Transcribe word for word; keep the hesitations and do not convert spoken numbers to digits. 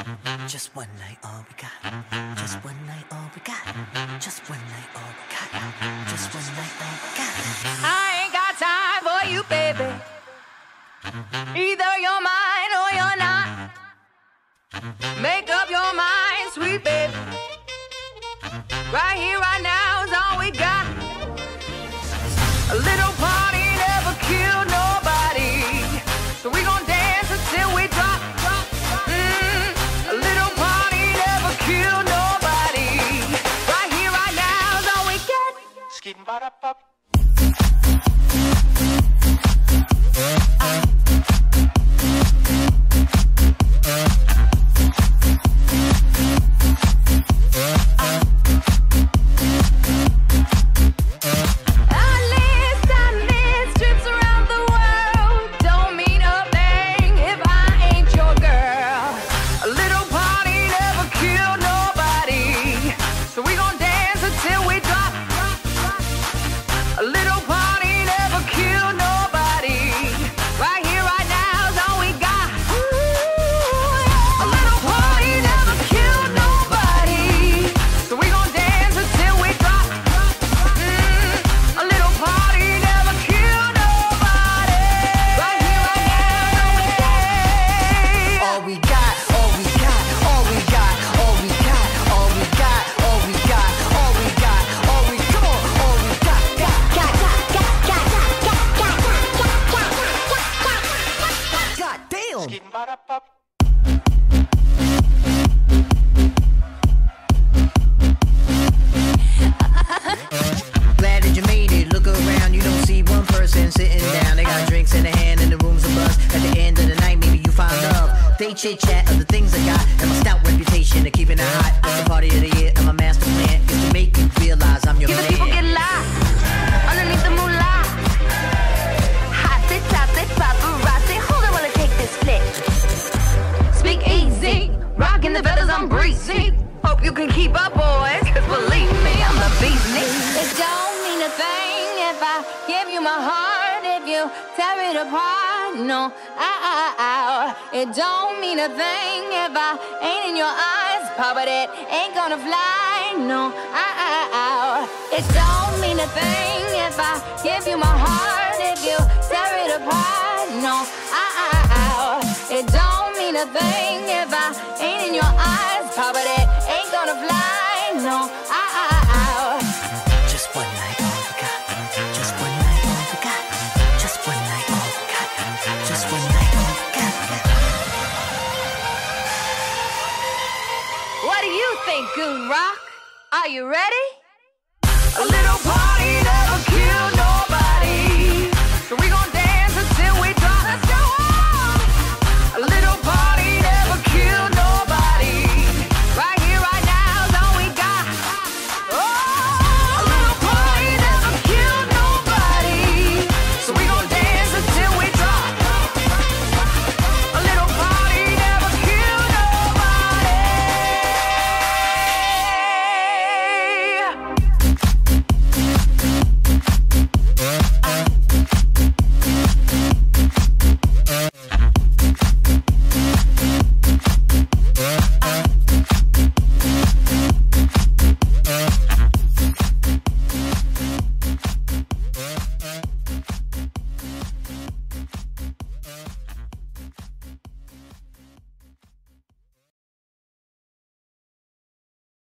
Just one night, all we got. Just one night, all we got. Just one night, all we got. Just one night, all we got. I ain't got time for you, baby. Either you're mine or you're not. Make up your mind, sweet baby. Right here, right now is all we got. A little party never killed nobody, so we gon' dance until we drop. Mm, a little party never killed nobody. Right here, right now is all we get. Skidding ba da pop. Glad that you made it. Look around, you don't see one person sitting down. They got drinks in their hand and the room's a buzz. At the end of the night, maybe you find love. They chit chat of the things I got and my stout reputation of keeping it hot. It's the party of the year and my master plan is to make you realize I'm your Give man. the people get live underneath the moonlight. Hot sit top, sit paparazzi. Hold on while I take this flick. Speak easy, rocking the feathers, I'm breezy. Hope you can keep up, boys, cause believe me, I'm the beast. It don't mean a thing if I give you my heart, if you tear it apart. No, ow, ow, ow. It don't mean a thing if I ain't in your eyes, Pop, but it ain't gonna fly. No, ow, ow, ow. It don't mean a thing if I give you my heart, if you tear it apart. No, ow, ow, ow. It don't mean a thing if I ain't in your eyes, Pop, but it ain't gonna fly. No, ow, ow, ow. Just one night, all we got. Just one night, all we got. Just one night, all we got. Just one night, all we got. What do you think, Goon Rock? Are you ready? A little party